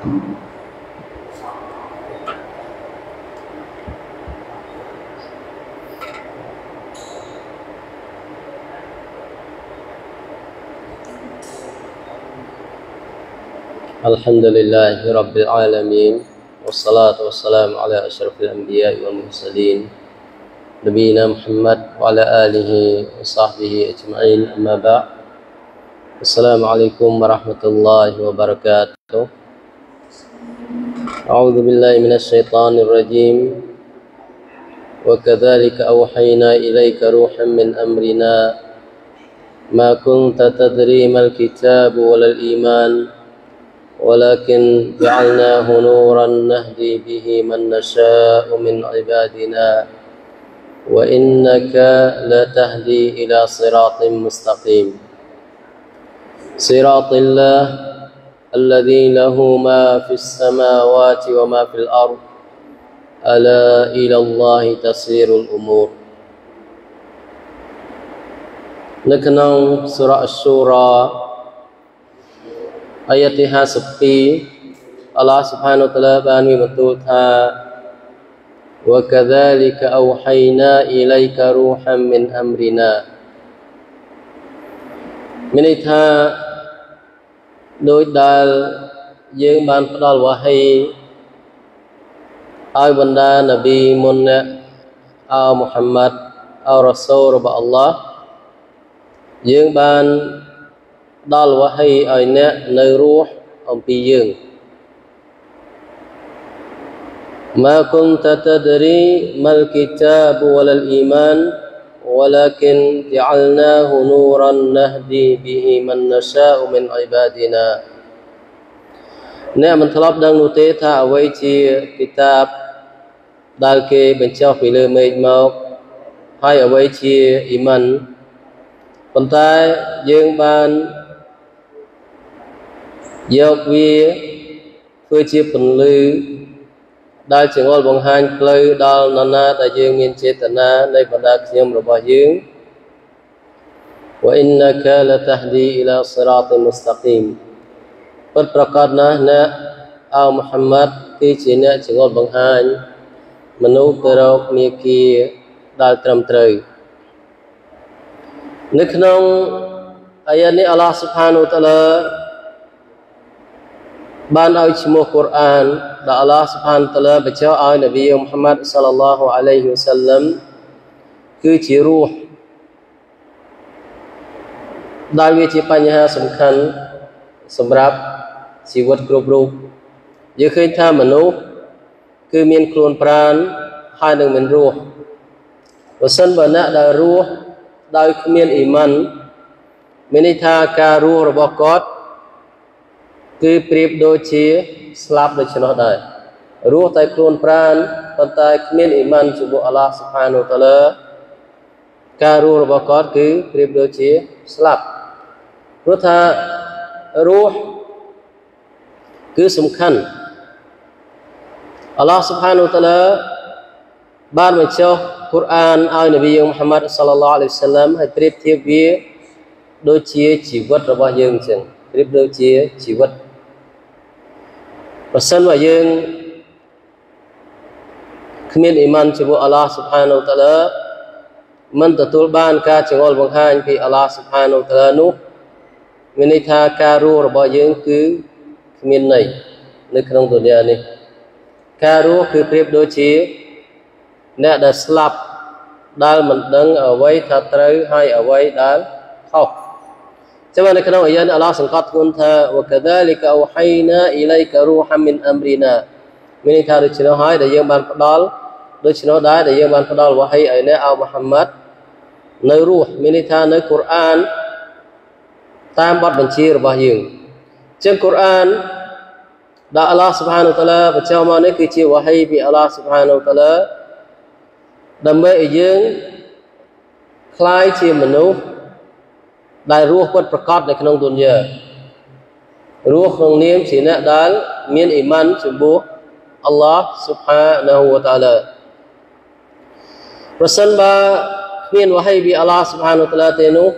الحمد لله رب العالمين والصلاة والسلام على أشرف الأنبياء والمرسلين نبينا محمد وعلى آله وصحبه أجمعين أما بعد السلام عليكم ورحمة الله وبركاته أعوذ بالله من الشيطان الرجيم وكذلك أوحينا إليك روحا من أمرنا ما كنت تدري ما الكتاب ولا الإيمان ولكن جعلناه نورا نهدي به من نشاء من عبادنا وإنك لتهدي إلى صراط مستقيم صراط الله الذي له ما في السماوات وما في الأرض ألا إلى الله تصير الأمور نكنون سورة الشورى آيات 52 الله سبحانه وتعالى بان بتوتها وكذلك أوحينا إليك روحا من أمرنا من إتها đối đal dương ban phát đal wahi ai benda Nabi Muhammad au Muhammad au Rasulរបស់ Allah យើងបានដល់វ៉ាហ៊ីឲ្យអ្នកនៅរស់អំពីយើង ما كنت تدري ما الكتاب ولا الإيمان ولكن جعلناه نورا نهدي به من نشاء من عبادنا អ្នកមិនធ្លាប់ដឹងនោះទេថាអ្វីជាគីតាបដែលគេបញ្ចុះពីលើមេឃមកហើយអ្វីជាអ៊ីម៉ានប៉ុន្តែយើងបានយកវាធ្វើជាពន្លឺដែលចងល់បង្ហាញផ្លូវដល់នរណាដែលយើងមានចេតនានៃបណ្ដាខ្ញុំរបស់យើង وإنك لتهدي إلى صراط مستقيم ពិតប្រាកដណាស់អ្នកអូមូហាម៉ាត់គឺជាអ្នកចងល់បង្ហាញមនុស្សទៅរកមាគ៌ាដែលត្រឹមត្រូវនៅក្នុងអាយ៉ានេះអល់ឡោះស៊ុបហានវតាឡាបានឲ្យឈ្មោះកូរ៉ានដែលអល់ឡោះស៊ុបហានតាឡាបញ្ជាឲ្យនប៊ីមូហាម៉ាត់សល្លឡោះអាឡៃហ៊ីវ៉ាសល្លាមគឺជារស់ដែលវាជាបញ្ហាសំខាន់សម្រាប់ជីវិតគ្រប់រូបយើងឃើញថាមនុស្សគឺមានខ្លួនប្រាណហើយនឹងមានរស់បើសិនបើអ្នកដែលរស់ដោយគ្មានអ៊ីម៉ានមានន័យថាការរស់របស់គាត់គឺប្រៀបដូចជាស្លាប់ដូច្នោះដែររស់តែខ្លួនប្រាណប៉ុន្តែគ្មានអ៊ីម៉ានចំពោះអល់ឡោះស៊ុបហានវតាឡាការរស់របស់គាត់គឺប្រៀបដូចជាស្លាប់ព្រោះថារស់គឺសំខាន់អល់ឡោះស៊ុបហានវតាឡាបានបញ្ចុះកូរ៉ានឲ្យនប៊ីមូហាម៉ាត់សល្លឡោះអាឡៃហ៊ីវ៉ាសល្លាមឲ្យប្រៀបធៀបវាដូចជាជីវិតរបស់យើងអញ្ចឹងប្រៀបដូចជាជីវិតបើសិនបើយើងគ្មានអ៊ីម៉ានជាមួយអល់ឡោះស៊ុបហានវតាឡាមិនទទួលបានការចងល់បង្ហាញពីអល់ឡោះស៊ុបហានវតាឡានោះមានន័យថាការរស់របស់យើងគឺគ្មានន័យនៅក្នុងទុនយ៉ានេះការរស់គឺប្រៀបដូចជាអ្នកដែលស្លាប់ដែលមិនដឹងអ្វីថាត្រូវហើយអ្វីដែលខុសចឹងនៅក្នុងអាយ៉ាអល់ឡោះសង្កត់ធ្ងន់ថាវកាដាលីកអូហៃណាអ៊ីឡៃការូហាមីនអម្រីណាមានន័យថាដូច្នោះហើយដែលយើងបានផ្ដល់ដូច្នោះដែរដែលយើងបានផ្ដល់វ៉ាហ៊ីឲ្យអ្នកអូមូហាម៉ាត់នៅរស់មានន័យថានៅកូរ៉ានតាមបទបញ្ជារបស់យើងចឹងកូរ៉ានដែលអល់ឡោះស៊ុបហានវតាឡាបញ្ចុះមកនេះគឺជាវ៉ាហ៊ីពីអល់ឡោះស៊ុបហានវតាឡាដើម្បីឲ្យយើងคล้ายជាមនុស្សដែលរស់ពិតប្រាកដនៅក្នុងទុនយ៉ារស់ក្នុងនាមជាអ្នកដែលមានអ៊ីម៉ានចំពោះអល់ឡោះស៊ុបហានាហ៊ូវតាឡាប្រសិនបើគ្មានវ៉ាហ៊ីពីអល់ឡោះស៊ុបហានវតាឡាទេនោះ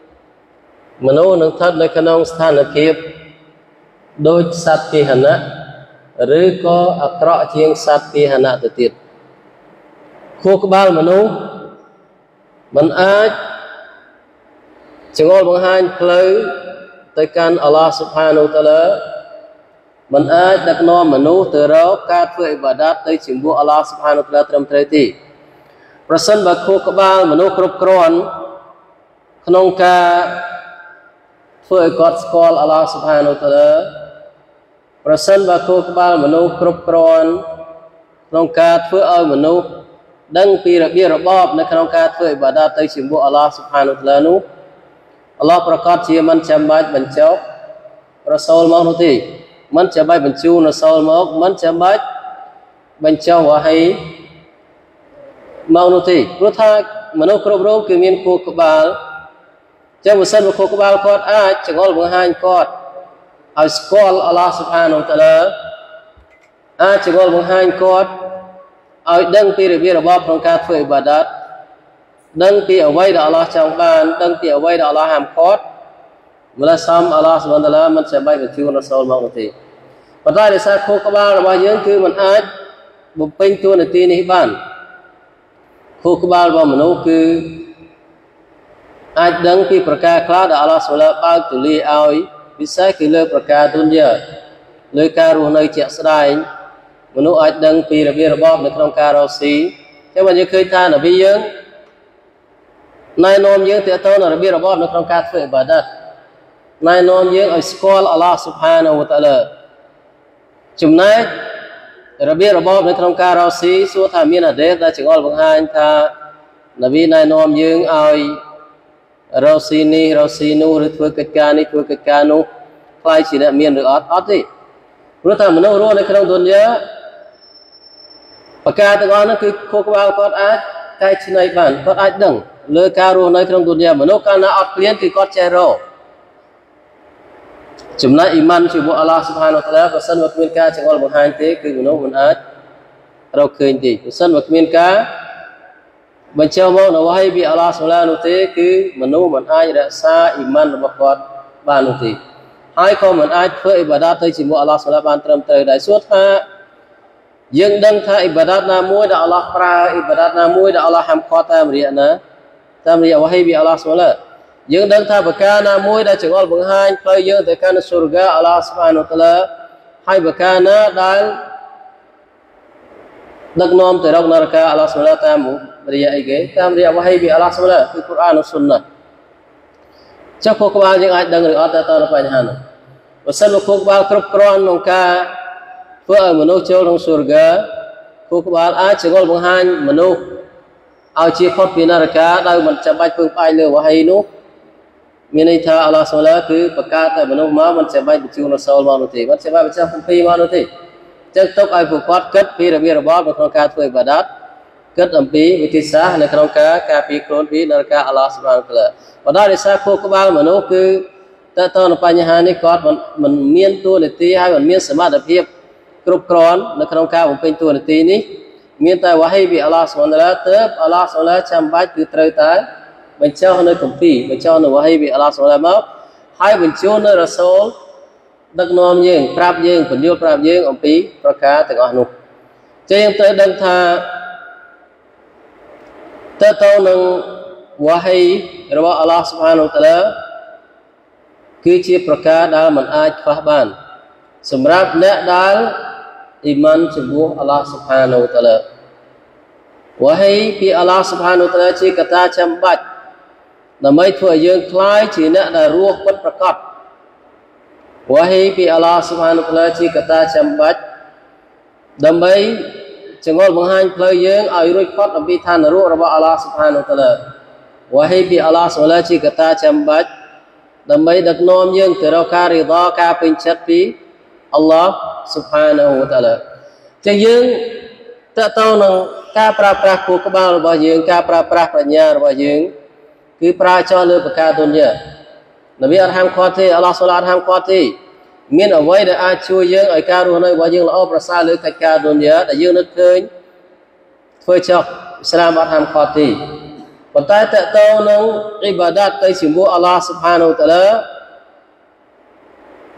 មនុស្សនឹងស្ថិតនៅក្នុងស្ថានភាពដូចសត្វពាហនៈឬក៏អាក្រក់ជាងសត្វពាហនៈទៅទៀតខួរក្បាលមនុស្សមិនអាចចងល់បង្ហាញផ្លូវទៅកាន់អល់ឡោះស៊ុបហានូវតាឡាមិនអាចដឹកនាំមនុស្សទៅរកការធ្វើអ៊ីបាដាតទៅជាមួយអល់ឡោះស៊ុបហានូវតាឡាត្រឹមត្រូវទេប្រសិនបើខួរក្បាលមនុស្សគ្រប់គ្រាន់ក្នុងការធ្វើឲ្យគាត់ស្គាល់អល់ឡោះស៊ុបហានូវតាឡាប្រសិនបើខួរក្បាលមនុស្សគ្រប់គ្រាន់ក្នុងការធ្វើឲ្យមនុស្សដឹងពីរបៀបរបបនៅក្នុងការធ្វើអ៊ីបាដាតទៅជាមួយអល់ឡោះស៊ុបហានូវតាឡានោះអល់ឡោះប្រកាសជាមិនចាំបាច់បញ្ចុះរ៉ាស៊ូលមកនោះទេមិនចាំបាច់បញ្ជូនរ៉ាស៊ូលមកមិនចាំបាច់បញ្ចុះវ៉ាហីមកនោះទេព្រោះថាមនុស្សគ្រប់រូបគឺមានខួរក្បាលចឹងបើសិនមកខួរក្បាលគាត់អាចចងល់បង្ហាញគាត់ឲ្យស្គាល់អល់ឡោះស៊ុបហានូវតាឡាអាចចងល់បង្ហាញគាត់ឲ្យដឹងពីរបៀបរបបក្នុងការធ្វើអ៊ីបាដាតដឹងពីអ្វីដែលអល់ឡោះចង់បានដឹងពីអ្វីដែលអល់ឡោះហាមឃាត់ម្ល៉េះសំអល់ឡោះស៊ុបហានតាឡាមិនចាំបាច់បញ្ជូនរ៉ាស៊ូលមកនោះទេប៉ុន្តែដោយសារខួរក្បាលរបស់យើងគឺមិនអាចបំពេញតួនាទីនេះបានខួរក្បាលរបស់មនុស្សគឺអាចដឹងពីប្រការខ្លះដែលអល់ឡោះស៊ុបហានតាឡាបើកទូលាយឲ្យពិសេសគឺលើប្រការទុនយ៉ាលើការរស់នៅជាក់ស្ដែងមនុស្សអាចដឹងពីរបៀបរបបនៅក្នុងការរកស៊ីតែបើយើងឃើញថានប៊ីយើងណែនាំយើងទាក់ទងនឹងរបៀបរបបនៅក្នុងការធ្វើអ៊ីបាដាតណែនាំយើងឲ្យស្គាល់អល់ឡោះស៊ុបហានូវតាឡាចំណែករបៀបរបបនៅក្នុងការរកស៊ីសួរថាមានហាឌីសដែលចងល់បង្ហាញថានប៊ីណែនាំយើងឲ្យរកស៊ីនេះរកស៊ីនោះឬធ្វើកិច្ចការនេះធ្វើកិច្ចការនោះខ្លាយជាអ្នកមានឬអត់ទេព្រោះថាមនុស្សរស់នៅក្នុងឌុនយ៉ាប្រការទាំងអស់នោះគឺខួរក្បាលគាត់អាចកែច្នៃបានគាត់អាចដឹងលើការរស់នៅក្នុងឌុនយ៉ាមនុស្សកាលណាអត់ឃ្លានគឺគាត់ចេះរកចំណែកអ៊ីម៉ានជាមួយអល់ឡោះស៊ុបហានូវតាឡាបើសិនបើគ្មានការចងល់បង្ហាញទេគឺមនុស្សមិនអាចរកឃើញទេបើសិនបើគ្មានការបញ្ចូលមកនៅវ៉ាហីពីអល់ឡោះស៊ុបហានូវទេគឺមនុស្សមិនអាចរក្សាអ៊ីម៉ានរបស់គាត់បាននោះទេហើយក៏មិនអាចធ្វើអ៊ីបាដាតទៅជាមួយអល់ឡោះស៊ុបហានបានត្រឹមត្រូវដែរសួរថាយើងដឹងថាអ៊ីបាដាតណាមួយដែលអល់ឡោះប្រើអ៊ីបាដាតណាមួយដែលអល់ឡោះហាមឃាត់តាមរយៈណាតាមរយៈវ៉ាហីពីអល់ឡោះស៊ុបហានយើងដឹងថាប្រការណាមួយដែលចងល់បង្ហាញផ្លូវយើងទៅកាន់សុរហ្គាអល់ឡោះស៊ុបហានូវតាឡាហើយប្រការណាដែលដឹកនាំទៅរកនរកអល់ឡោះស៊ុបហានតាមរយៈអីគេតាមរយៈវ៉ាហីពីអល់ឡោះស៊ុបហានគឺកូរ៉ាននិងស៊ុនណាចុះខួរក្បាលយើងអាចដឹងឬអត់ទៅបញ្ហានោះបើសិនមកខួរក្បាលគ្រប់គ្រាន់ក្នុងការធ្វើឲ្យមនុស្សចូលក្នុងសុរហ្គាខួរក្បាលអាចចងល់បង្ហាញមនុស្សឲ្យជាផុតពីនរកដោយមិនចាំបាច់ពឹងផ្អែកលើវ៉ាហីនោះមានន័យថាអល់ឡោះស៊ុបហានគឺបង្កើតតែមនុស្សមកមិនចាំបាច់បញ្ជូនរ៉ាស៊ូលមកនោះទេមិនចាំបាច់បញ្ចុះគម្ពីរមកនោះទេចឹងទុកឲ្យពួកគាត់គិតពីរបៀបរបបនៅក្នុងការធ្វើអ៊ីបាដាតគិតអំពីវិធីសាស្ត្រនៅក្នុងការពារខ្លួនពីនរកអល់ឡោះស៊ុបហានតាឡាប៉ុន្តែដោយសារខួរក្បាលមនុស្សគឺតើតើនៅបញ្ហានេះគាត់មិនមានតួនាទីហើយមិនមានសមត្ថភាពគ្រប់គ្រាន់នៅក្នុងការបំពេញតួនាទីនេះមានតែវ៉ាហីពីអល់ឡោះស៊ុបហានតាឡាទើបអល់ឡោះស៊ុបហានចាំបាច់គឺត្រូវតែបញ្ចុះនៅគម្ពីរបញ្ចុះនៅវ៉ាហីពីអល់ឡោះស៊ុបហានមកហើយបញ្ជូននៅរ៉ាស៊ូលដឹកនាំយើងប្រាប់យើងពន្យល់ប្រាប់យើងអំពីប្រការទាំងអស់នោះចឹងយើងត្រូវដឹងថាតើតើនឹងវ៉ាហីរបស់អល់ឡោះស៊ុបហានូវតាឡាគឺជាប្រការដែលមិនអាចខ្វះបានសម្រាប់អ្នកដែលអ៊ីម៉ានចំពោះអល់ឡោះស៊ុបហានូវតាឡាវ៉ាហីពីអល់ឡោះស៊ុបហានូវតាឡាជាកត្តាចាំបាច់ដើម្បីធ្វើឲ្យយើងខ្លាយជាអ្នកដែលរស់ពិតប្រាកដវ៉ាហីពីអល់ឡោះស៊ុបហានូវតាឡាជាកត្តាចាំបាច់ដើម្បីចងល់បង្ហាញផ្លូវយើងឲ្យរួចផុតអំពីឋាននរករបស់អល់ឡោះស៊ុបហានូវតាឡាវ៉ាហីពីអល់ឡោះស៊ុបហានូវតាឡាជាកត្តាចាំបាច់ដើម្បីដឹកនាំយើងទៅរកការរីដាការពេញចិត្តពីអល់ឡោះស៊ុបហានូវតាឡាចឹងយើងតើតើនឹងការប្រើប្រាស់ខួរក្បាលរបស់យើងការប្រើប្រាស់ប្រាជ្ញារបស់យើងគឺប្រើចោលលើប្រការទុនយ៉ានប៊ីអត់ហាមឃាត់ទេអល់ឡោះស៊ុបហានហាមឃាត់ទេមានអ្វីដែលអាចជួយយើងឲ្យការរស់នៅរបស់យើងល្អប្រសើរលើកិច្ចការទុនយ៉ាដែលយើងនឹកឃើញធ្វើចោលអ៊ីស្លាមអត់ហាមឃាត់ទេប៉ុន្តែតើតើនឹងអ៊ីបាដាតទៅជាមួយអល់ឡោះស៊ុបហានូវតាឡា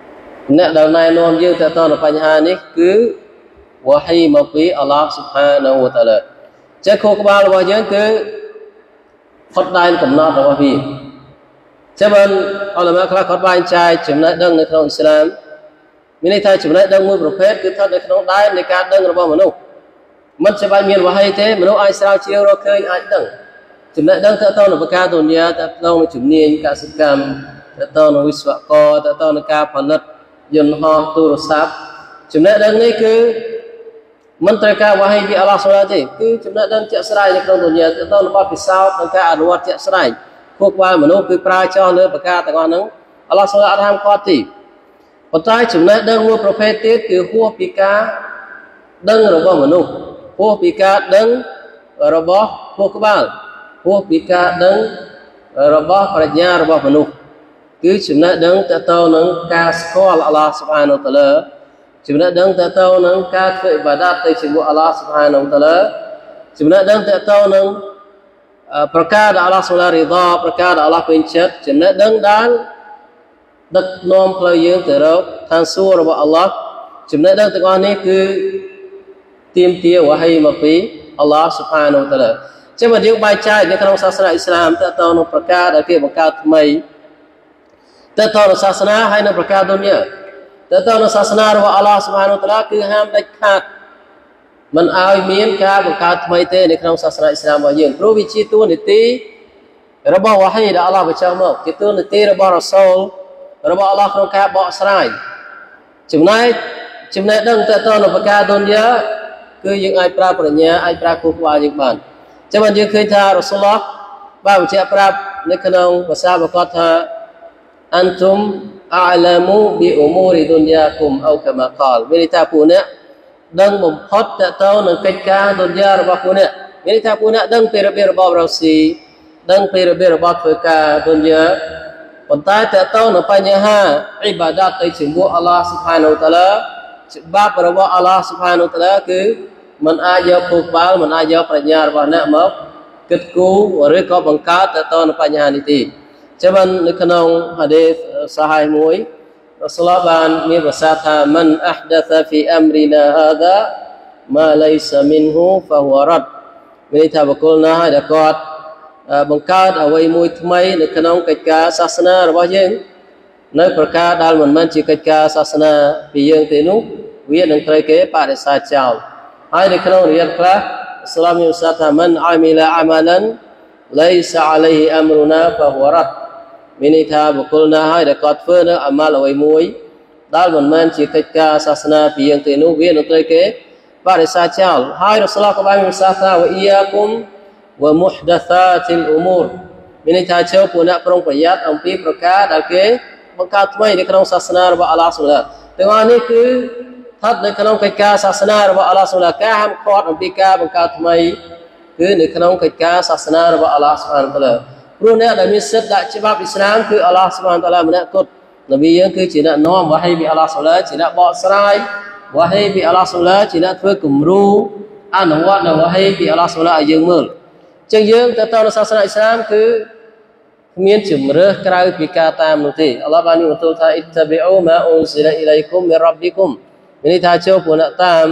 អ្នកដែលណែនាំយើងទៅទៅបញ្ហានេះគឺវ៉ាហ៊ីមកពីអល់ឡោះស៊ុបហានាហ៊ូវតាឡាចេះខួរក្បាលរបស់យើងគឺផុតដែនកំណត់របស់វាចឹងបានអល់ឡម៉ាខ្លះគាត់បែងចែកចំណេះដឹងនៅក្នុងអ៊ីស្លាមមានន័យថាចំណេះដឹងមួយប្រភេទគឺស្ថិតនៅក្នុងដែននៃការដឹងរបស់មនុស្សមិនចាំបាច់មានវ៉ាហ៊ីទេមនុស្សអាចស្រាវជ្រាវរកឃើញអាចដឹងចំណេះដឹងទៅទៅនឹងការទុនយ៉ាទៅទៅនឹងជំនាញកសិកម្មទៅទៅនឹងវិស្វករទៅទៅនឹងការផលិតយន្តហោះទូរស័ព្ទចំណេះដឹងនេះគឺមិនត្រូវការវ៉ាហ៊ីពីអល់ឡោះសុបហានទេគឺចំណេះដឹងជាក់ស្ដែងនៅក្នុងទុនយ៉ាទៅទៅនឹងបទពិសោធន៍និងការអនុវត្តជាក់ស្ដែងខួរក្បាលមនុស្សគឺប្រើចោលលើប្រការទាំងអស់ហ្នឹងអល់ឡោះសុបហានអត់ហាមឃាត់ទេប៉ុន្តែចំណេះដឹងមួយប្រភេទទៀតគឺហួសពីការដឹងរបស់មនុស្សហួសពីការដឹងរបស់ខួរក្បាលហួសពីការដឹងរបស់ប្រាជ្ញារបស់មនុស្សគឺចំណេះដឹងទៅទៅនឹងការស្គាល់អល់ឡោះស៊ុបហានតាឡាចំណេះដឹងទៅទៅនឹងការធ្វើអ៊ីបាដាតទៅជាមួយអល់ឡោះស៊ុបហានតាឡាចំណេះដឹងទៅទៅនឹងប្រការដែលអល់ឡោះស៊ុបហានរីដាប្រការដែលអល់ឡោះពេញចិត្តចំណេះដឹងដែលដឹកនាំផ្លូវយើងទៅរកឋានសួគ៌របស់អល់ឡោះចំណេះដឹងទាំងអស់នេះគឺទាមទារវ៉ាហ៊ីមកពីអល់ឡោះស៊ុបហានតាឡាចឹងបើយើងបែងចែកនៅក្នុងសាសនាអ៊ីស្លាមតើតើនៅប្រការដែលគេបង្កើតថ្មីតើតើនៅសាសនាហើយនៅប្រការទុនយ៉ាតើតើនៅសាសនារបស់អល់ឡោះស៊ុបហានតាឡាគឺហាមដាច់ខាតមិនឲ្យមានការបង្កើតថ្មីទេនៅក្នុងសាសនាអ៊ីស្លាមរបស់យើងព្រោះវាជាតួនាទីរបស់វ៉ាហ៊ីដែលអល់ឡោះបញ្ចុះមកជាតួនាទីរបស់រ៉ាស៊ូលរបស់អល់ឡោះក្នុងការបកស្រាយចំណែកចំណេះដឹងតើតើនៅប្រការទុនយ៉ាគឺយើងអាចប្រើប្រាជ្ញាអាចប្រើខួរក្បាលយើងបានចឹងបានយើងឃើញថារ៉ាស៊ូលឡោះបានបញ្ជាក់ប្រាប់នៅក្នុងភាសារបស់គាត់ថាអានទុំអាឡាមូប៊ីអ៊ូមូរីឌុនយ៉ាគុមអូកាម៉ាកលមានន័យថាពួកអ្នកដឹងបំផុតតើតើនឹងកិច្ចការឌុនយ៉ារបស់ពួកអ្នកមានន័យថាពួកអ្នកដឹងពីរបៀបរបបរ៉ូស៊ីដឹងពីរបៀបរបបធ្វើការឌុនយ៉ាប៉ុន្តែតើតើនៅបញ្ហាអ៊ីបាដាតទៅជាមួយអល់ឡោះស៊ុបហានូតាឡាច្បាប់របស់អល់ឡោះស៊ុបហានូតាឡាគឺមិនអាចយកខួរក្បាលមិនអាចយកប្រាជ្ញារបស់អ្នកមកគិតគូរឬក៏បង្កើតទៅទៅនឹងបញ្ហានេះទេចឹងបាននៅក្នុងហាឌីសសាហៃមួយរ៉ាស៊ូលឡោះបានមានប្រសាសន៍ថាមិនអះដាសហ្វីអម្រីណាហាដាម៉ាឡៃសាមីនហ៊ូហ្វាហ៊វរ៉ាត់មានន័យថាបុគ្គលណាដែលគាត់បង្កើតអ្វីមួយថ្មីនៅក្នុងកិច្ចការសាសនារបស់យើងនៅប្រការដែលមិនមែនជាកិច្ចការសាសនាពីយើងទេនោះវានឹងត្រូវគេបដិសេធចោលហើយនៅក្នុងរិយាទខ្លះស្លាមមានប្រសាសន៍ថាមិនអាមីឡាអាម៉ាឡានឡៃសាអាឡៃហ៊ីអម្រូណាហ្វាហ៊វរ៉ាត់មានន័យថាបុគ្គលណាហើយដែលគាត់ធ្វើនៅអាម៉ាល់អ្វីមួយដែលមិនមែនជាកិច្ចការសាសនាពីយើងទេនោះវានឹងត្រូវគេបដិសេធចោលហើយរ៉ាស៊ូលឡោះក៏បានមានប្រសាសន៍ថាវ៉ាអ៊ីយ៉ាគុំវ៉ាមុហដាសាទីលអ៊ូមូរមានន័យថាចូលពួកអ្នកប្រុងប្រយ័ត្នអំពីប្រការដែលគេបង្កើតថ្មីនៅក្នុងសាសនារបស់អល់ឡោះស៊ុបហានទាំងអស់នេះគឺស្ថិតនៅក្នុងកិច្ចការសាសនារបស់អល់ឡោះស៊ុបហានការហាមឃាត់អំពីការបង្កើតថ្មីគឺនៅក្នុងកិច្ចការសាសនារបស់អល់ឡោះស៊ុបហានតាឡាព្រោះអ្នកដែលមានសិទ្ធិដាក់ច្បាប់អ៊ីស្លាមគឺអល់ឡោះស៊ុបហានតាឡាម្នាក់គត់នប៊ីយើងគឺជាអ្នកនាំវ៉ាហ៊ីពីអល់ឡោះស៊ុបហានជាអ្នកបកស្រាយវ៉ាហ៊ីពីអល់ឡោះស៊ុបហានជាអ្នកធ្វើគំរូអនុវត្តនៅវ៉ាហ៊ីពីអល់ឡោះស៊ុបហានឲ្យយើងមើលចឹងយើងទៅនៅសាសនាអ៊ីស្លាមគឺគ្មានជំរើសក្រៅពីការតាមនោះទេអល់ឡោះបាននិយាយថាអ៊ីតាប៊ីអ៊ូម៉ាអ៊ុនស៊ីឡាអ៊ីឡៃគុមមីរ៉ាប់ប៊ីគុមមានន័យថាចូលពួកអ្នកតាម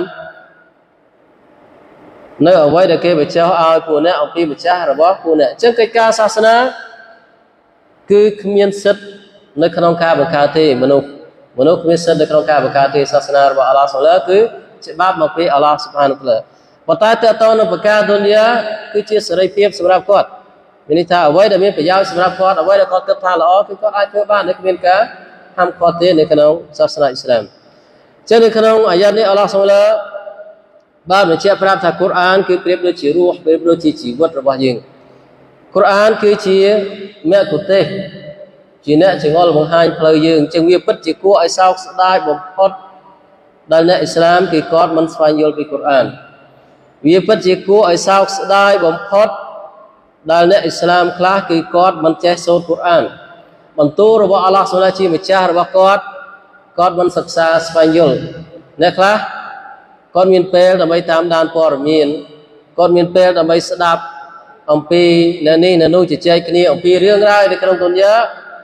នៅអ្វីដែលគេបញ្ចុះឲ្យពួកអ្នកអំពីម្ចាស់របស់ពួកអ្នកអញ្ចឹងកិច្ចការសាសនាគឺគ្មានសិទ្ធិនៅក្នុងការបង្កើតទេមនុស្សគ្មានសិទ្ធិនៅក្នុងការបង្កើតទេសាសនារបស់អល់ឡោះស៊ុបហានគឺច្បាប់មកពីអល់ឡោះស៊ុបហានតាឡាប៉ុន្តែតើតើនៅប្រការឌុនយ៉ាគឺជាសេរីភាពសម្រាប់គាត់មានន័យថាអ្វីដែលមានប្រយោជន៍សម្រាប់គាត់អ្វីដែលគាត់គិតថាល្អគឺគាត់អាចធ្វើបានដោយគ្មានការហាមឃាត់ទេនៅក្នុងសាសនាអ៊ីស្លាមចឹងនៅក្នុងអាយ៉ាតនេះអល់ឡោះស៊ុបហានបានបញ្ជាក់ប្រាប់ថាកូរ៉ានគឺប្រៀបដូចជារស់ប្រៀបដូចជាជីវិតរបស់យើងកូរ៉ានគឺជាមគ្គុទេសជាអ្នកចងល់បង្ហាញផ្លូវយើងចឹងវាពិតជាគួរឲ្យសោកស្ដាយបំផុតដែលអ្នកអ៊ីស្លាមគឺគាត់មិនស្វែងយល់ពីកូរ៉ានវាពិតជាគួរឲ្យសោកស្ដាយបំផុតដែលអ្នកអ៊ីស្លាមខ្លះគឺគាត់មិនចេះសូត្រកូរ៉ានបន្ទូលរបស់អល់ឡោះស៊ុបហានជាម្ចាស់របស់គាត់មិនសិក្សាស្វែងយល់អ្នកខ្លះគាត់មានពេលដើម្បីតាមដានព័ត៌មានគាត់មានពេលដើម្បីស្ដាប់អំពីអ្នកនេះអ្នកនោះជជែកគ្នាអំពីរឿងរ៉ាវនៅក្នុងទុនយ៉ា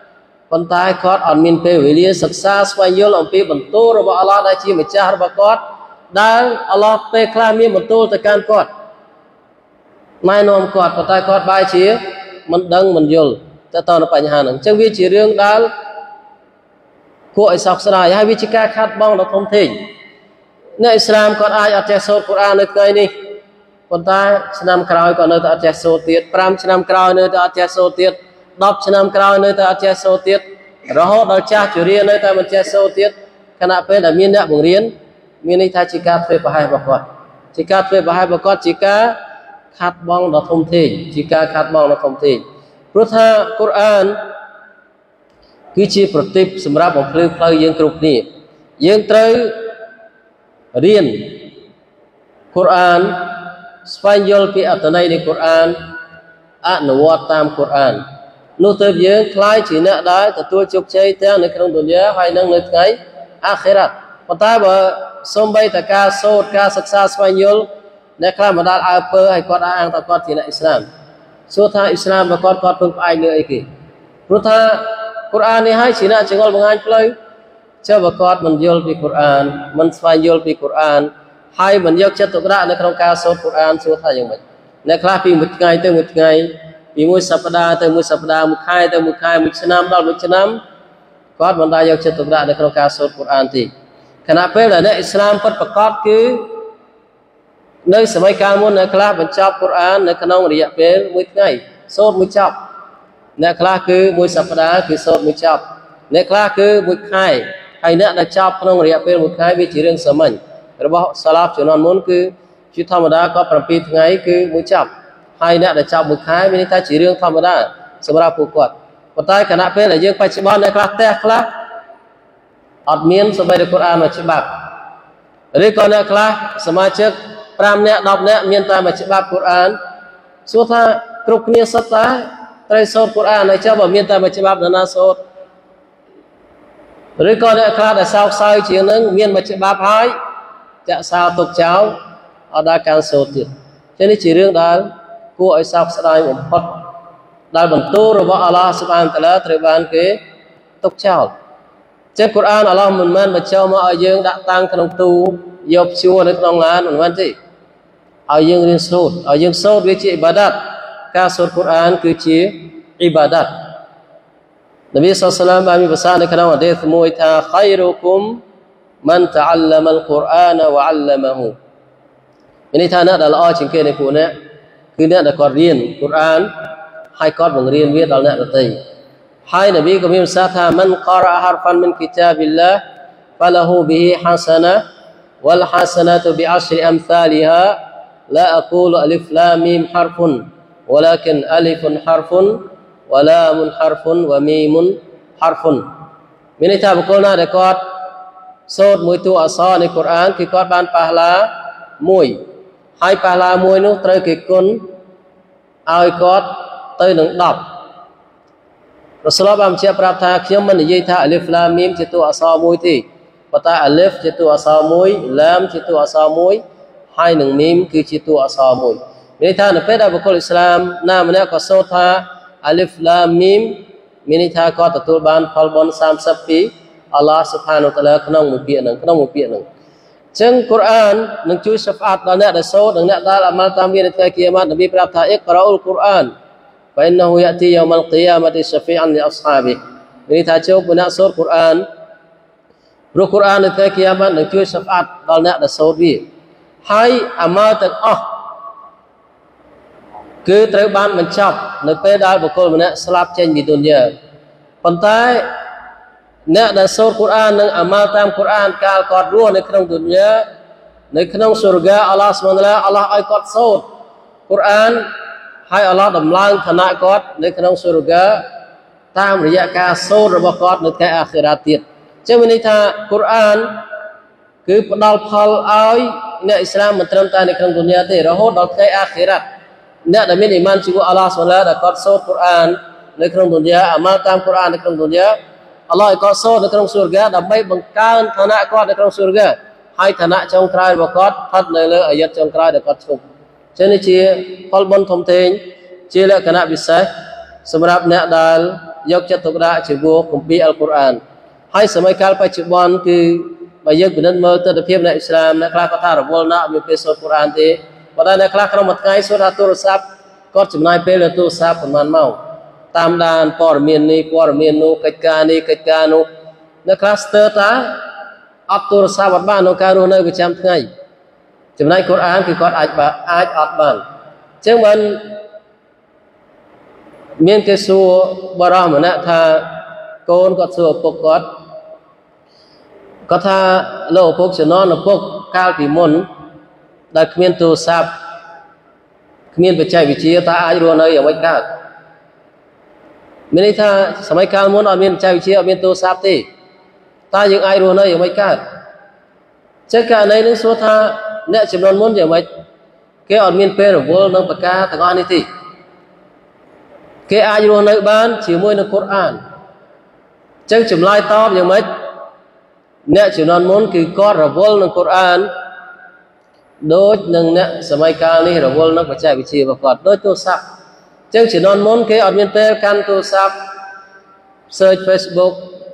ប៉ុន្តែគាត់អត់មានពេលវេលាសិក្សាស្វែងយល់អំពីបន្ទូលរបស់អល់ឡោះដែលជាម្ចាស់របស់គាត់ដែលអល់ឡោះពេលខ្លះមានបន្ទូលទៅកាន់គាត់ណែនាំគាត់ប៉ុន្តែគាត់បែរជាមិនដឹងមិនយល់ទៅតទៅបញ្ហាហ្នឹងអញ្ចឹងវាជារឿងដែលគួរឲ្យសោកស្ដាយហើយវាជាការខាត់បងដ៏ធំធេងអ្នកអ៊ីស្លាមគាត់អាចអត់ចេះសូត្រកូរ៉ាននៅថ្ងៃនេះប៉ុន្តែឆ្នាំក្រោយក៏នៅតែអត់ចេះសូត្រទៀត5ឆ្នាំក្រោយនៅតែអត់ចេះសូត្រទៀត10ឆ្នាំក្រោយនៅតែអត់ចេះសូត្រទៀតរហូតដល់ចាស់ជរានៅតែមិនចេះសូត្រទៀតខណៈពេលដែលមានអ្នកបង្រៀនមានន័យថាជាការធ្វើប្រហែសរបស់គាត់ជាការធ្វើប្រហែសរបស់គាត់ជាការខាត់បងដ៏ធំធេងជាការខាត់បងដ៏ធំធេងព្រោះថាកូរ៉ានគឺជាប្រទីបសម្រាប់បំភ្លឺផ្លូវយើងគ្រប់គ្នាយើងត្រូវរៀនកូរ៉ានស្វែងយល់ពីអត្ថន័យនៃកូរ៉ានអនុវត្តតាមកូរ៉ាននោះទើបយើងខ្លាយជាអ្នកដែលទទួលជោគជ័យទាំងនៅក្នុងទុនយ៉ាហើយនិងនៅថ្ងៃអាខិរ៉ាត់ប៉ុន្តែបើសូម្បីតែការសូត្រការសិក្សាស្វែងយល់អ្នកខ្លះមិនដាល់អើពើឲ្យគាត់អាងថាគាត់ជាអ្នកអ៊ីស្លាមសួរថាអ៊ីស្លាមរបស់គាត់ពឹងផ្អែកលើអីគេព្រោះថាកូរ៉ាននេះហើយជាអ្នកចង្អុលបង្ហាញផ្លូវចុះបើគាត់មិនយល់ពីកូរ៉ានមិនស្វែងយល់ពីកូរ៉ានហើយមិនយកចិត្តទុកដាក់នៅក្នុងការសូត្រកូរ៉ានសួរថាយ៉ាងម៉េចអ្នកខ្លះពីមួយថ្ងៃទៅមួយថ្ងៃពីមួយសប្តាហ៍ទៅមួយសប្តាហ៍មួយខែទៅមួយខែមួយឆ្នាំដល់មួយឆ្នាំគាត់មិនដែលយកចិត្តទុកដាក់នៅក្នុងការសូត្រកូរ៉ានទេខណៈពេលដែលអ្នកអ៊ីស្លាមពិតប្រាកដគឺនៅសម័យកាលមុនអ្នកខ្លះបញ្ចប់កូរ៉ាននៅក្នុងរយៈពេលមួយថ្ងៃសូត្រមួយចប់អ្នកខ្លះគឺមួយសប្តាហ៍គឺសូត្រមួយចប់អ្នកខ្លះគឺមួយខែហើយអ្នកដែលចប់ក្នុងរយៈពេលមួយខែវាជារឿងសាមញ្ញរបស់សាឡាបជំនាន់មុនគឺជាធម្មតាក៏7ថ្ងៃគឺមួយចប់ហើយអ្នកដែលចប់មួយខែមានន័យថាជារឿងធម្មតាសម្រាប់ពួកគាត់ប៉ុន្តែគណៈពេលដែលយើងបច្ចុប្បន្នអ្នកខ្លះផ្ទះខ្លះអត់មានសូម្បីតែកូរ៉ានមកច្បាប់ឬក៏អ្នកខ្លះសមាជិក5នាក់10នាក់មានតែមកច្បាប់កូរ៉ានសួរថាគ្រប់គ្នាសុទ្ធតែត្រូវសូត្រកូរ៉ានហើយចុះបើមានតែមកច្បាប់នរណាសូត្រឬក៏អ្នកខ្លះដែលសោកសៅជាងនឹងមានមកច្បាប់ហើយចាក់សោទុកចោលអត់ដល់ការសូត្រទៀតចឹងនេះជារឿងដែលគួរឲ្យសោកស្ដាយបំផុតដែលបន្ទូលរបស់អល់ឡោះស៊ុបហានតាឡាត្រូវបានគេទុកចោលចឹងកូរ៉ានអល់ឡោះមិនមែនបញ្ចូលមកឲ្យយើងដាក់តាំងក្នុងទូយកជួរនៅក្នុងឡានមិនមែនទេឲ្យយើងរៀនសូត្រឲ្យយើងសូត្រវាជាអ៊ីបាដាតការសូត្រកូរ៉ានគឺជាអ៊ីបាដាតនប៊ីសល្លល្លាហ៍អាឡៃហ៊ីវ៉ាសល្លាមបានមានប្រសាសន៍នៅក្នុងហាឌីសមួយថាខៃរុគុមមិនតអល្លមអលកូរ៉ានវអល្លមហ៊ូមានន័យថាអ្នកដែលល្អជាងគេនៃពួកអ្នកគឺអ្នកដែលគាត់រៀនកូរ៉ានហើយគាត់បង្រៀនវាដល់អ្នកដទៃហើយនប៊ីក៏មានប្រសាសន៍ថាមិនការ៉ាហារហ្វានមិនគីតាប៊ីឡាហ្វាឡហ៊ូប៊ីហ៊ីហាសាណាوالحسنات بعشر أمثالها لا أقول ألف لام ميم حرف ولكن ألف حرف ولام حرف وميم حرف មានន័យថាបុគ្គលណាដែលគាត់សូត្រមួយតួអក្សរនៃកូរ៉ានគឺគាត់បានប៉ះឡាមួយហើយប៉ះឡាមួយនោះត្រូវគេគុណឲ្យគាត់ទៅនឹង10រ៉ូស៊ូលបានបញ្ជាក់ប្រាប់ថាខ្ញុំមិននិយាយថាអលីហ្វឡាមមីមជាតួអក្សរមួយទេប៉ុន្តែអលីហ្វជាតួអក្សរមួយឡាមជាតួអក្សរមួយហើយនឹងមីមគឺជាតួអក្សរមួយមានន័យថានៅពេលដែលបុគ្គលអ៊ីស្លាមណាម្នាក់ក៏សូត្រថាអលីហ្វឡាមមីមមានន័យថាគាត់ទទួលបានផលបុណ្យ30ពីអល់ឡោះស៊ុបហានវតាឡាក្នុងមួយពាក្យហ្នឹងអញ្ចឹងកូរ៉ាននឹងជួយសាហ្វាតដល់អ្នកដែលសូត្រនិងអ្នកដែលអាម៉ាល់តាមវានៅថ្ងៃគីយ៉ាម៉ាត់នប៊ីប្រាប់ថាអ៊ីក្រាអ៊ុលកូរ៉ានហ្វអ៊ីនណហ៊ូយ៉ាទីយូមអលគីយ៉ាម៉ាត់សាហ្វីអានលីអស្ហាប៊ីមានន័យថាជោគអ្នកសូត្រកូរ៉ានព្រោះកូរ៉ាននៅថ្ងៃគីយ៉ាម៉ាត់នឹងជួយសាហ្វាតដល់អ្នកដែលសូត្រវាហើយអាម៉ាល់ទាំងអស់គឺត្រូវបានបញ្ចប់នៅពេលដែលបុគ្គលម្នាក់ស្លាប់ចេញពីឌុនយ៉ាប៉ុន្តែអ្នកដែលសូត្រកូរ៉ាននិងអាម៉ាល់តាមកូរ៉ានកាលគាត់រស់នៅក្នុងឌុនយ៉ានៅក្នុងសូរហ្គាអល់ឡោះស៊ុបហានតាឡាអល់ឡោះឲ្យគាត់សូត្រកូរ៉ានហើយអល់ឡោះដំឡើងឋានៈគាត់នៅក្នុងសូរហ្គាតាមរយៈការសូត្ររបស់គាត់នៅថ្ងៃអាខិរ៉ាតទៀតចឹងមានន័យថាកូរ៉ានគឺផ្ដល់ផលឲ្យអ្នកអ៊ីស្លាមមិនត្រឹមតែនៅក្នុងឌុនយ៉ាទេរហូតដល់ថ្ងៃអាខិរ៉ាតអ្នកដែលមានអ៊ីម៉ានជាមួយអល់ឡោះស៊ុបហានតាឡាដែលគាត់សូត្រកូរ៉ាននៅក្នុងឌុនយ៉ាអាម៉ាល់តាមកូរ៉ាននៅក្នុងឌុនយ៉ាអល់ឡោះឲ្យគាត់សូត្រនៅក្នុងសូរហ្គាដើម្បីបង្កើនឋានៈគាត់នៅក្នុងសូរហ្គាហើយឋានៈចុងក្រោយរបស់គាត់ស្ថិតនៅលើអាយ៉ាតចុងក្រោយដែលគាត់ឈប់ចឹងនេះជាផលបុណ្យធំធេងជាលក្ខណៈពិសេសសម្រាប់អ្នកដែលយកចិត្តទុកដាក់ជាមួយគម្ពីរអល់កុរអានហើយសម័យកាលបច្ចុប្បន្នគឺបើយើងពិនិត្យមើលទស្សនវិជ្ជាអ្នកអ៊ីស្លាមអ្នកខ្លះគាត់ថារវល់ណាស់មានពេលសូត្រកុរអានទេប៉ុន្តែអ្នកខ្លះក្នុងមួយថ្ងៃសូត្រថាទូរស័ព្ទគាត់ចំណាយពេលលើទូរស័ព្ទប្រហែលម៉ោងតាមដានព័ត៌មាននេះព័ត៌មាននោះកិច្ចការនេះកិច្ចការនោះអ្នកខ្លះស្ទើរថាអត់ទូរស័ព្ទអត់បានក្នុងការរស់នៅប្រចាំថ្ងៃចំណែកកុរអានគឺគាត់អាចអត់បានអញ្ចឹងបានមានគេសួរបរោះម្នាក់ថាកូនគាត់សួរឪពុកគាត់ថាលោកឪពុកជំនាន់ឪពុកកាលពីមុនដែលគ្មានទូរស័ព្ទគ្មានបច្ចេកវិទ្យាតើអាចរស់នៅយ៉ាងម៉េចកើតមានន័យថាសម័យកាលមុនអត់មានបច្ចេកវិទ្យាអត់មានទូរស័ព្ទទេតើយើងអាចរស់នៅយ៉ាងម៉េចកើតចឹងករណីនេះសួរថាអ្នកចំនួនមុនយ៉ាងម៉េចគេអត់មានពេលរវល់នឹងប្រការទាំងអស់នេះទេគេអាចរស់នៅបានជាមួយនឹងកុរអានចឹងចម្លើយតបយ៉ាងម៉េចអ្នកចំនួនមុនគឺគាត់រវល់នឹងកុរអានដូចនឹងអ្នកសម័យកាលនេះរវល់នឹងបច្ចេកវិទ្យារបស់គាត់ដូចទូរស័ព្ទចឹងចំនួនមុនគេអត់មានពេលកាន់ទូរស័ព្ទ search Facebook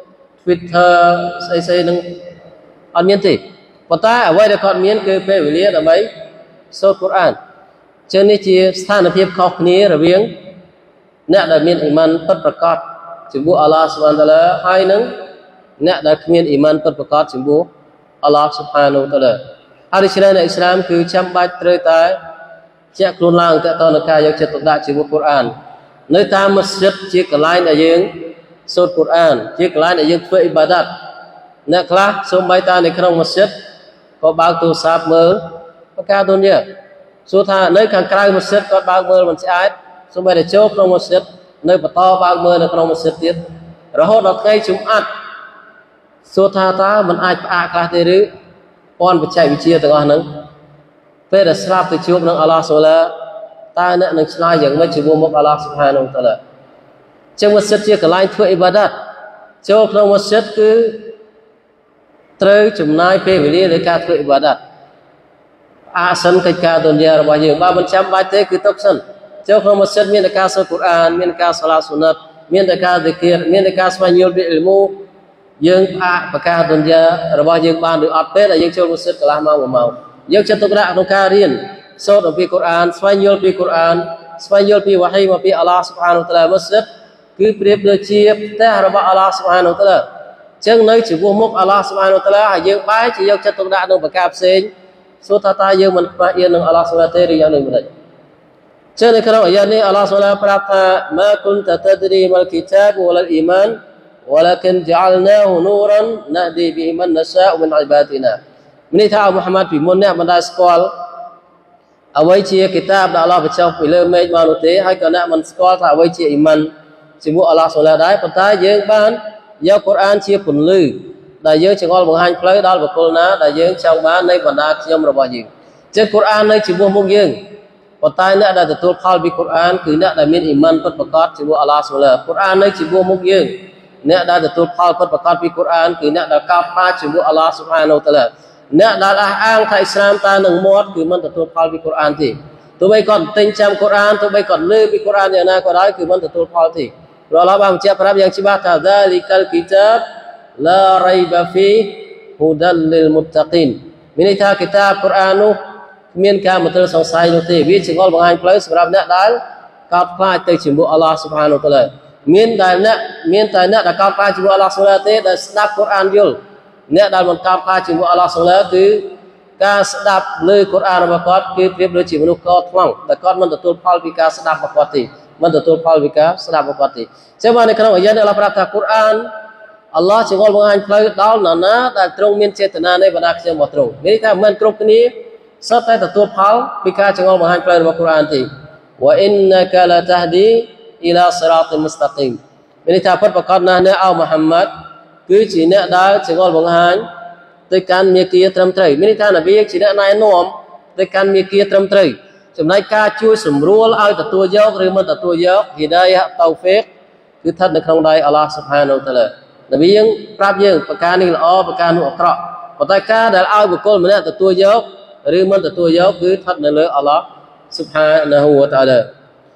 Twitter ស្អីៗនឹងអត់មានទេប៉ុន្តែអ្វីដែលគាត់មានគឺពេលវេលាដើម្បីសូត្រកុរអានចឹងនេះជាស្ថានភាពខុសគ្នារវាងអ្នកដែលមានអ៊ីម៉ានពិតប្រាកដចំពោះអល់ឡោះស៊ុបហានតាឡាហើយនឹងអ្នកដែលគ្មានអ៊ីម៉ានពិតប្រាកដចំពោះអល់ឡោះស៊ុបហានតាឡាហើយដូច្នេះអ្នកអ៊ីស្លាមគឺចាំបាច់ត្រូវតែជាក់ខ្លួនឡើងតើតើនឹងការយកចិត្តទុកដាក់ជាមួយកុរអាននៅតាមមស្ជីដជាកន្លែងដែលយើងសូត្រកុរអានជាកន្លែងដែលយើងធ្វើអ៊ីបាដាតអ្នកខ្លះសូម្បីតែនៅក្នុងមស្ជីដក៏បើកទូរស័ព្ទមើលប្រការទុនយាសួរថានៅខាងក្រៅមស្ជីដគាត់បើកមើលមិនស្អាតសូម្បីតែចូលក្នុងមស្ជីដនៅបន្តបើកមើលនៅក្នុងមស្ជីដទៀតរហូតដល់ថ្ងៃជុំអាត់សួរថាតើមិនអាចផ្អាកខ្លះទេឬព័ន្ធបច្ចេកវិទ្យាទាំងអស់ហ្នឹងពេលដែលស្លាប់ទៅជួបនឹងអល់ឡោះស៊ុបហានតើអ្នកនឹងឆ្លើយយ៉ាងម៉េចជាមួយមុខអល់ឡោះស៊ុបហានតាឡាចឹងមស្ជីដជាកន្លែងធ្វើអ៊ីបាដាតចូលក្នុងមស្ជីដគឺត្រូវចំណាយពេលវេលាលើការធ្វើអ៊ីបាដាតអាសិនកិច្ចការទុនយារបស់យើងបើមិនចាំបាច់ទេគឺទុកសិនចូលក្នុងមស្ជីដមានតែការសូត្រកុរអានមានការសាឡាសុណាត់មានតែការហ្ស៊ីគីរមានតែការស្វែងយល់ពីអ៊ីលមូយើងផ្អាកប្រការទុនយារបស់យើងបានឬអត់ពេលដែលយើងចូលមស្ជីដកន្លះម៉ោង1ម៉ោងយើងចិត្តទុកដាក់ក្នុងការរៀនសូត្រអំពីកុរអានស្វែងយល់ពីកុរអានស្វែងយល់ពីវ៉ាហ៊ីមកពីអល់ឡោះស៊ុបហានតាឡាមស្ជីដគឺប្រៀបដូចជាផ្ទះរបស់អល់ឡោះស៊ុបហានតាឡាចឹងនៅចំពោះមុខអល់ឡោះស៊ុបហានតាឡាហើយយើងបែរជាយកចិត្តទុកដាក់នឹងប្រការផ្សេងសួរថាតើយើងមិនខ្វះអៀននឹងអល់ឡោះស៊ុបហានទេឬយ៉ាងដូចម្តេចចឹងនៅក្នុងអាយ៉ានេះអល់ឡោះស៊ុបហានប្រាប់ថាម៉ាគុនតតឌរីមលគីតាបវលអ៊ីម៉ានولكن جعلناه نورا نهدي به من نشاء من عبادنا នេះថាមូហាម៉ាត់ពីមុនអ្នកមិនដែលស្គាល់អ្វីជាគីតាបដែលអល់ឡោះបញ្ចុះពីលើមេឃមកនោះទេហើយក៏អ្នកមិនស្គាល់ថាអ្វីជាអ៊ីម៉ានជាមួយអល់ឡោះស៊ុបហានដែរប៉ុន្តែយើងបានយកកុរអានជាពន្លឺដែលយើងចងល់បង្ហាញផ្លូវដល់បុគ្គលណាដែលយើងចង់បាននៃបណ្ដាខ្ញុំរបស់យើងចឹងកុរអាននៅជាមួយមុខយើងប៉ុន្តែអ្នកដែលទទួលផលពីកុរអានគឺអ្នកដែលមានអ៊ីម៉ានពិតប្រាកដជាមួយអល់ឡោះស៊ុបហានកុរអាននៅជាមួយមុខយើងអ្នកដែលទទួលផលពិតប្រាកដពីកុរអានគឺអ្នកដែលកោតខ្លាចជាមួយអល់ឡោះស៊ុបហានតាឡាអ្នកដែលអះអាងថាអ៊ីស្លាមតែនឹងមាត់គឺមិនទទួលផលពីកុរអានទេទោះបីគាត់ទិញចាំកុរអានទោះបីគាត់លើពីកុរអានយ៉ាងណាក៏ដោយគឺមិនទទួលផលទេព្រោះអល់ឡោះបានបញ្ជាក់ប្រាប់យ៉ាងច្បាស់ថា Zalikal Kitab La Raiba Fihi Hudan Lil Muttaqin មានន័យថាគីតាបកុរអាននោះគ្មានការមន្ទិលសង្ស័យនោះទេវាចងល់បង្ហាញផ្លូវសម្រាប់អ្នកដែលកោតខ្លាចទៅជាមួយអល់ឡោះស៊ុបហានតាឡាមានតែអ្នកដែលកោតខ្លាចជាមួយអល់ឡោះស៊ុបហានទេដែលស្ដាប់កុរអានយល់អ្នកដែលមិនកោតខ្លាចជាមួយអល់ឡោះស៊ុបហានគឺការស្ដាប់លើកុរអានរបស់គាត់គឺប្រៀបដូចជាមនុស្សកោតថ្លង់តែគាត់មិនទទួលផលពីការស្ដាប់របស់គាត់ទេមិនទទួលផលពីការស្ដាប់របស់គាត់ទេចឹងបាននៅក្នុងអាយ៉ានេះអល់ឡោះប្រាប់ថាកុរអានអល់ឡោះចងល់បង្ហាញផ្លូវដល់នរណាដែលទ្រង់មានចេតនានៃបណ្ដាខ្ញុំរបស់ទ្រង់នេះថាមិនគ្រប់គ្នាសុទ្ធតែទទួលផលពីការចងល់បង្ហាញផ្លូវរបស់កុរអានទេវ៉ាអ៊ីនណាកាឡាតាហ្ឌីអ៊ីឡាសិរ៉ាតិលមុស្តាគីមមានន័យថាពិតប្រាកដណាស់អ្នកអោមូហាម៉ាត់គឺជាអ្នកដែលចងល់បង្ហាញទៅកាន់មាគ៌ាត្រឹមត្រូវមានន័យថានប៊ីជាអ្នកណែនាំទៅកាន់មាគ៌ាត្រឹមត្រូវចំណែកការជួយសម្រួលឲ្យទទួលយកឬមិនទទួលយកហ៊ីដាយៈតៅហ្វីកគឺស្ថិតនៅក្នុងដៃអល់ឡោះស៊ុបហានតាឡានប៊ីយើងប្រាប់យើងប្រការនេះល្អប្រការនោះអាក្រក់ប៉ុន្តែការដែលឲ្យបុគ្គលម្នាក់ទទួលយកឬមិនទទួលយកគឺស្ថិតនៅលើអល់ឡោះស៊ុបហានហូវតាឡា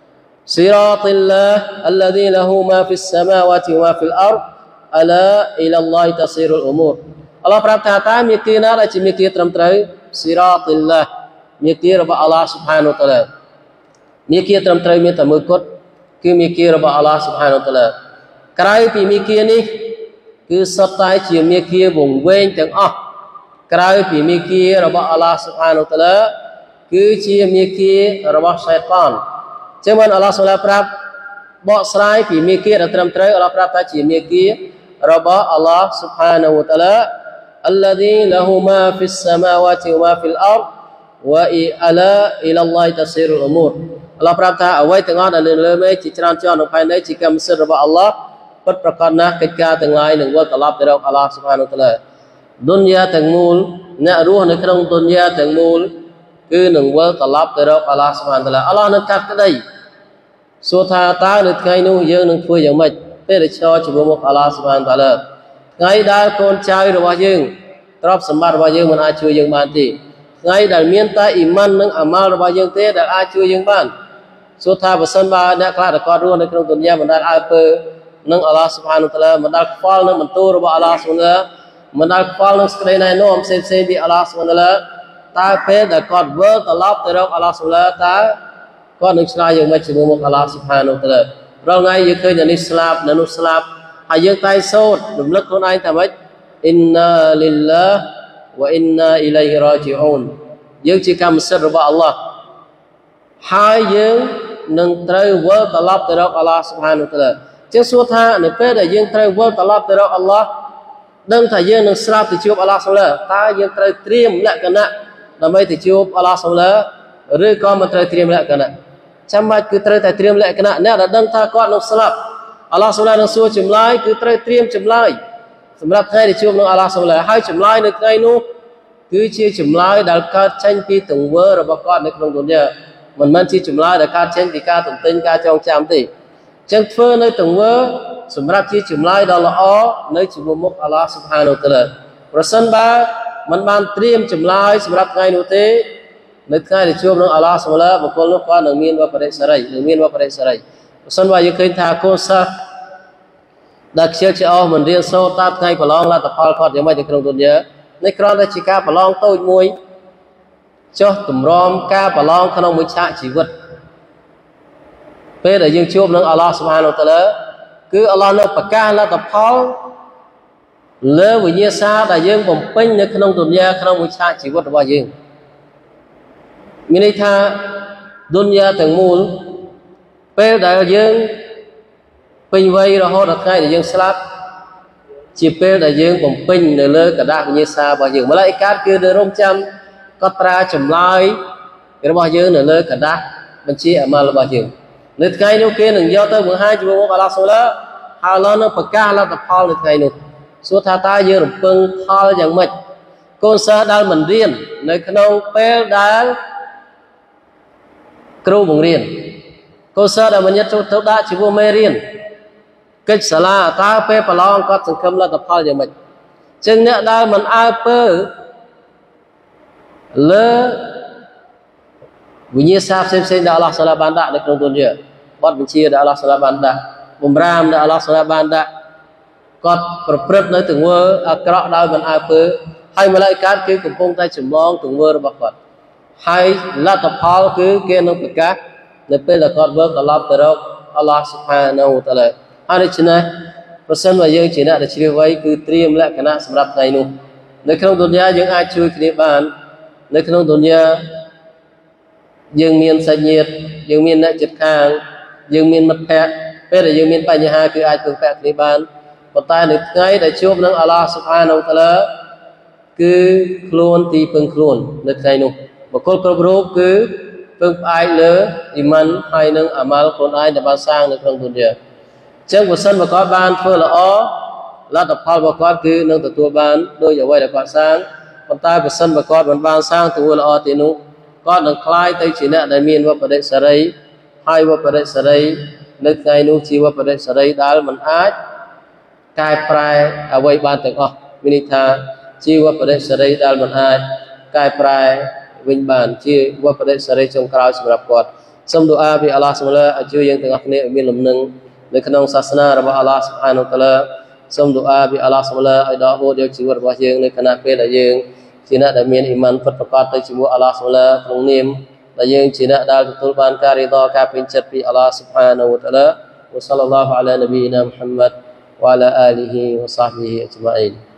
صراط الله الذي له ما في السماوات وما في الأرض ألا إلى الله تصير الأمور អល់ឡោះប្រាប់ថាតើមេគាណាដែលជាមេគាត្រឹមត្រូវ صراط الله មេគារបស់អល់ឡោះ سبحانه และ تعالى មេគាត្រឹមត្រូវមានតែមួយគត់គឺមេគារបស់អល់ឡោះ سبحانه และ تعالى ក្រៅពីមេគានេះគឺសុទ្ធតែជាមេគាវង្វេងទាំងអស់ក្រៅពីមេគារបស់អល់ឡោះ سبحانه และ تعالى គឺជាមេគារបស់សៃតានចឹងបានអល់ឡោះ سبحانه ប្រាប់បកស្រាយពីមេគាដែលត្រឹមត្រូវអល់ឡោះប្រាប់ថាជាមេគារបស់អល់ឡោះ سبحانه และ تعالى الذي له ما في السماوات وما في الأرض وإلى إلى الله تصير الأمور អល់ឡោះប្រាប់ថាអ្វីទាំងអស់ដែលលើមេឃជាច្រើនជាន់នៅภายในជាកម្មសិទ្ធិរបស់អល់ឡោះពិតប្រាកដណាស់កិច្ចការទាំងឡាយនឹងវិលត្រឡប់ទៅរកអល់ឡោះ سبحانه และ تعالى ឌុនយ៉ាទាំងមូលអ្នករស់នៅក្នុងឌុនយ៉ាទាំងមូលគឺនឹងវិលត្រឡប់ទៅរកអល់ឡោះ سبحانه และ تعالى អល់ឡោះនឹងកាត់ក្តីសួរថាតើនៅថ្ងៃនោះយើងនឹងធ្វើយ៉ាងម៉េចពេលដែលឈរជាមួយមុខអល់ឡោះ سبحانه และ تعالى ថ្ងៃដែលកូនចៅរបស់យើងទ្រព្យសម្បត្តិរបស់យើងមិនអាចជួយយើងបានទេថ្ងៃដែលមានតែអ៊ីម៉ាននិងអាម៉ាល់របស់យើងទេដែលអាចជួយយើងបានសួរថាបើសិនបើអ្នកខ្លះដែលគាត់រស់នៅក្នុងទុនយ៉ាមិនដែលអើពើនឹងអល់ឡោះ سبحانه และ تعالى មិនដែលខ្វល់នឹងបន្ទូលរបស់អល់ឡោះ سبحانه และ تعالى មិនដែលខ្វល់នឹងសេចក្តីណែនាំផ្សេងៗពីអល់ឡោះ سبحانه และ تعالى តើពេលដែលគាត់វិលត្រឡប់ទៅរកអល់ឡោះ سبحانه และ تعالى តើគាត់នឹងឆ្លើយយ៉ាងម៉េចជាមួយមុខអល់ឡោះ سبحانه และ تعالى រាល់ថ្ងៃយើងឃើញអ្នកនេះស្លាប់អ្នកនោះស្លាប់ហើយយើងតែសូត្ររំលឹកខ្លួនឯងថាម៉េច Inna lillah wa inna ilayhi raji'un យើងជាកម្មសិទ្ធិរបស់អល់ឡោះហើយយើងនឹងត្រូវវិលត្រឡប់ទៅរកអល់ឡោះ سبحانه และ تعالى ចឹងសួរថានៅពេលដែលយើងត្រូវវិលត្រឡប់ទៅរកអល់ឡោះដឹងថាយើងនឹងស្លាប់ទៅជួបអល់ឡោះ سبحانه และ تعالى តើយើងត្រូវត្រៀមលក្ខណៈដើម្បីទៅជួបអល់ឡោះ سبحانه และ تعالى ឬក៏មិនត្រូវត្រៀមលក្ខណៈចាំបាច់គឺត្រូវតែត្រៀមលក្ខណៈអ្នកដែលដឹងថាគាត់នឹងស្លាប់អល់ឡោះ سبحانه នឹងសួរចម្លើយគឺត្រូវត្រៀមចម្លើយសម្រាប់ថ្ងៃដែលជួបនឹងអល់ឡោះ سبحانه ហើយចម្លើយនៅថ្ងៃនោះគឺជាចម្លើយដែលកើតចេញពីទង្វើរបស់គាត់នៅក្នុងទុនយ៉ាមិនមែនជាចម្លើយដែលកើតចេញពីការទន្ទិញការចងចាំទេអញ្ចឹងធ្វើនៅទង្វើសម្រាប់ជាចម្លើយដ៏ល្អនៅជាមួយមុខអល់ឡោះ سبحانه และ تعالى ប្រសិនបើមិនបានត្រៀមចម្លើយសម្រាប់ថ្ងៃនោះទេនៅថ្ងៃដែលជួបនឹងអល់ឡោះ سبحانه และ تعالى បុគ្គលនោះគាត់នឹងមានវបរិសេរីនឹងមានវបរិសេរីប្រសិនបើយើងឃើញថាកូនសិស្សដែលខ្ជិលច្រអូសមិនរៀនសូត្រតាមថ្ងៃប្រឡងលទ្ធផលគាត់យ៉ាងម៉េចនៅក្នុងទុនយ៉ានេះគ្រាន់តែជាការប្រឡងតូចមួយចុះតម្រាំការប្រឡងក្នុងមួយឆាកជីវិតពេលដែលយើងជួបនឹងអល់ឡោះ سبحانه และ تعالى គឺអល់ឡោះនឹងប្រកាសលទ្ធផលលើវិញ្ញាសាដែលយើងបំពេញនៅក្នុងទុនយ៉ាក្នុងមួយឆាកជីវិតរបស់យើងមានន័យថាទុនយ៉ាទាំងមូលពេលដែលយើងពេញវ័យរហូតដល់ថ្ងៃដែលយើងស្លាប់ជាពេលដែលយើងបំពេញនៅលើกระดาษវិញ្ញាសារបស់យើងម្ល៉េះកាតគឺនៅរងចាំកត់ត្រាចម្លើយរបស់យើងនៅលើกระดาษបញ្ជីអាម៉ាល់របស់យើងនៅថ្ងៃនោះគេនឹងយកទៅបង្ហាញជាមួយមុខអល់ឡោះ سبحانه และ تعالى ហើយអល់ឡោះនឹងប្រកាសលទ្ធផលនៅថ្ងៃនោះសួរថាតើយើងរំពឹងផលយ៉ាងម៉េចកូនសិស្សដែលមិនរៀននៅក្នុងពេលដែលគ្រូបង្រៀនកូនសិស្សដែលមិនញឹកទៅដាក់ជាមួយមេរៀនកិច្ចសាលាតើពេលប្រឡងគាត់សង្ឃឹមលទ្ធផលយ៉ាងម៉េចចឹងអ្នកដែលមិនអើពើលើវិញ្ញាសាផ្សេងៗដែលអល់ឡោះ سبحانه បានដាក់នៅក្នុងទុនយ៉ាបទបញ្ជាដែលអល់ឡោះ سبحانه បានដាក់បំរាមដែលអល់ឡោះ سبحانه បានដាក់គាត់ប្រព្រឹត្តនៅទង្វើអាក្រក់ដោយមិនអើពើហើយម្ល៉េះកាតគឺកំពុងតែចម្លងទង្វើរបស់គាត់ហើយលទ្ធផលគឺគេនឹងប្រកាសនៅពេលដែលគាត់វិលត្រឡប់ទៅរកអល់ឡោះ سبحانه และ تعالى ហើយដូច្នេះប្រសិនបើយើងជាអ្នកដែលជ្រាបវៃគឺត្រៀមលក្ខណៈសម្រាប់ថ្ងៃនោះនៅក្នុងទុនយ៉ាយើងអាចជួយគ្នាបាននៅក្នុងទុនយ៉ាយើងមានសាច់ញាតិយើងមានអ្នកជិតខាងយើងមានមិត្តភក្តិពេលដែលយើងមានបញ្ហាគឺអាចពឹងពាក់គ្នាបានប៉ុន្តែនៅថ្ងៃដែលជួបនឹងអល់ឡោះ سبحانه และ تعالى គឺខ្លួនទីពឹងខ្លួននៅថ្ងៃនោះបុគ្គលគ្រប់រូបគឺពឹងផ្អែកលើអ៊ីម៉ានហើយនឹងអាម៉ាល់ខ្លួនឯងដែលបានសាងនៅក្នុងទុនយ៉ាចឹងបើសិនបើគាត់បានធ្វើល្អលទ្ធផលរបស់គាត់គឺនឹងទទួលបានដោយអ្វីដែលគាត់សាងប៉ុន្តែបើសិនបើគាត់មិនបានសាងទង្វើល្អទេនោះគាត់នឹងคล้ายទៅជាអ្នកដែលមានវបរិសេរីហើយវបរិសេរីនៅថ្ងៃនោះជាវបរិសេរីដែលមិនអាចកែប្រែអ្វីបានទាំងអស់មានន័យថាជាវបរិសេរីដែលមិនអាចកែប្រែវិញបានជាវបរិសេរីចុងក្រោយសម្រាប់គាត់សូមឌូអាពីអល់ឡោះស៊ុបហានឲ្យជួយយើងទាំងអស់គ្នាឲ្យមានលំនឹងនៅក្នុងសាសនារបស់អល់ឡោះស៊ុបហានតាឡាសូមឌូអាពីអល់ឡោះស៊ុបហានឲ្យដកហូតយកជីវិតរបស់យើងនៅខណៈពេលដែលយើងជាអ្នកដែលមានអ៊ីម៉ានពិតប្រាកដទៅជាមួយអល់ឡោះស៊ុបហានក្នុងនាមដែលយើងជាអ្នកដែលទទួលបានការរីដការពេញចិត្តពីអល់ឡោះស៊ុបហានតាឡាវ៉ាសល្លឡោះអាឡានប៊ីណាមុហម្មាត់វ៉ាឡាអាលីហ៊ីវ៉ាសាហ្ប៊ីហ៊ីអជ្ម៉ាអ៊ីន